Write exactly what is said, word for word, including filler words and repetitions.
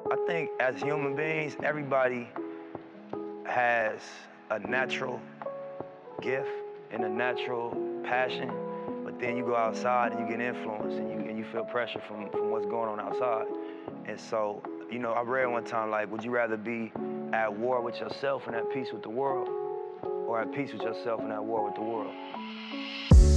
I think as human beings, everybody has a natural gift and a natural passion, but then you go outside and you get influenced and you, and you feel pressure from, from what's going on outside. And so, you know, I read one time, like, would you rather be at war with yourself and at peace with the world, or at peace with yourself and at war with the world?